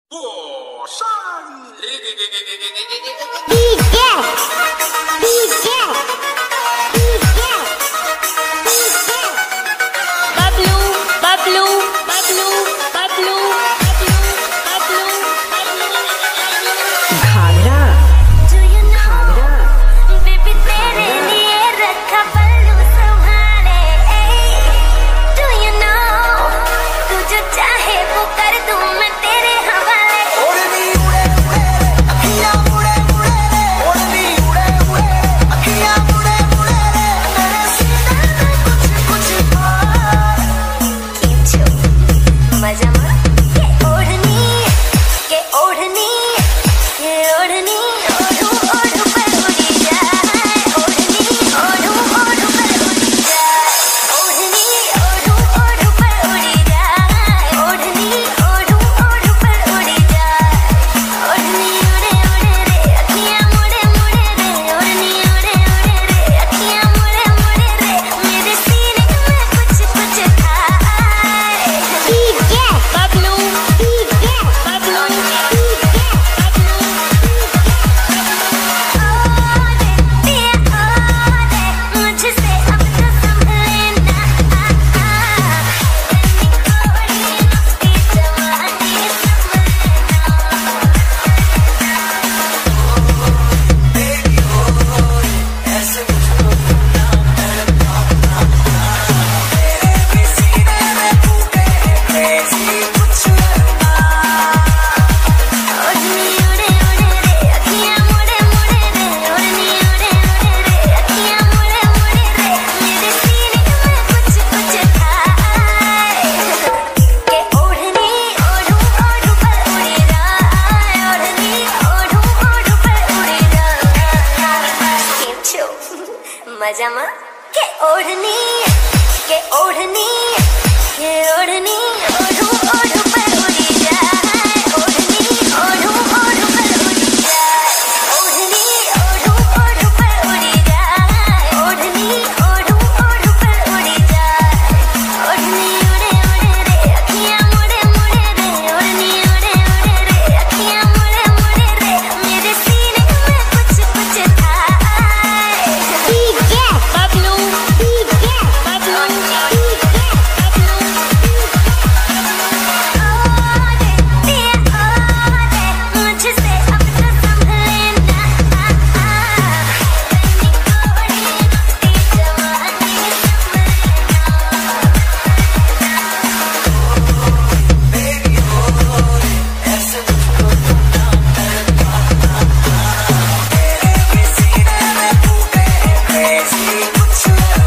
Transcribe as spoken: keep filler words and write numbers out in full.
火山里， 地界，地界，地界，地界。Pablo, Pablo, Pablo, Pablo, Pablo, Pablo. घाघरा, घाघरा, baby तेरे लिए रखा पल्लू संभाले। Do you know, तू जो चाहे वो कर दूं मैं तेरे हवाले। ओढ़नी उड़े उड़े रे, अखियाँ मुड़े मुड़े रे। ओढ़नी उड़े उड़े रे, अखियाँ मुड़े मुड़े रे। मेरे सीने में कुछ कुछ और खींचो मजा मार के ओढ़नी, के ओढ़नी, के ओढ़नी, ओढ़ू ओढ़ू पर उड़ी जाए। ओढ़नी ओढ़ू ओढ़ू पर उड़ी जाए। ओढ़नी ओढ़ू ओढ़ू पर उड़ी जाए। ओढ़नी ओढ़ू ओढ़ू पर उड़ी जाए। ओढ़नी उड़े उड़े रे, अखियाँ मुड़े मुड़े रे। ओढ़नी उड़े उड़े रे, अखियाँ मुड़े मुड़े रे। मेरे सीने में कुछ कुछ खाए। DJ, Pablo, DJ, Pablo, DJ, Pablo. ओरे पिया ओरे, मुझसे अब तो संभले ना। तेरी कोरी मस्ती जवानी संभले ऐसे मुझको ना तड़पाना। मेरे भी सीने में फूटे crazy कुछ करना। ओढ़नी उड़े उड़े रे, अखियाँ मुड़े मुड़े रे। ओढ़नी उड़े उड़े रे, अखियाँ मुड़े मुड़े रे। मेरे सीने में कुछ कुछ खाए। के ओढ़नी ओढ़ू ओढ़ू पर उड़ी जाए। ओढ़नी ओढ़ू ओढ़ू पर उड़ी जाए। खींचो मजा मार के ओढ़नी, के ओढ़नी, के ओढ़नी, ओढ़ू ओढ़ू पर उड़ी जाए। ओढ़नी ओढ़ू ओढ़ू पर उड़ी जाए। ओढ़नी ओढ़ू ओढ़ू पर उड़ी जाए। ओढ़नी ओढ़ू ओढ़ू पर उड़ी जाए। ओढ़नी उड़े उड़े रे, अखियाँ मुड़े मुड़े रे। ओढ़नी उड़े उड़े रे, अखियाँ मुड़े मुड़े रे। मेरे सीने में कुछ कुछ खाए। DJ, Pablo, DJ, Pablo, DJ, Pablo. ओरे पिया ओरे, मुझसे अब तो संभले ना। तेरी कोरी मस्ती जवानी संभले Baby ओए, ऐसे मुझको ना तड़पाना। मेरे भी सीने में फूटे crazy कुछ करना।